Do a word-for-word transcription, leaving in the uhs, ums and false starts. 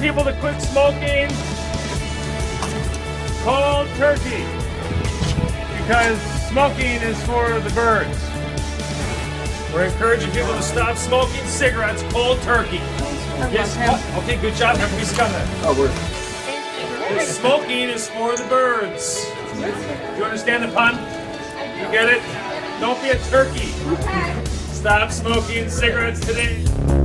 people to quit smoking cold turkey because smoking is for the birds. We're encouraging people to stop smoking cigarettes cold turkey. Yes, oh, okay, good job. Have a piece of gum then. Oh, we're... Smoking is for the birds. Do you understand the pun? You get it? Don't be a turkey. Stop smoking cigarettes today.